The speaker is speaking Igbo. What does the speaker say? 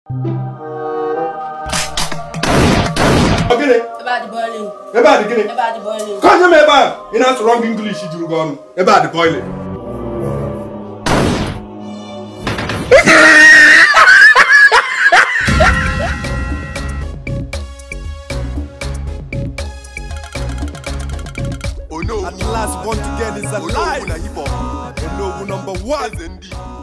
Okay. About the boiling. About the boiling. About the boiling. Can't you remember? In a wrong English, you go about the boiling. Oh no, at last once again is alive. Oh no, number one.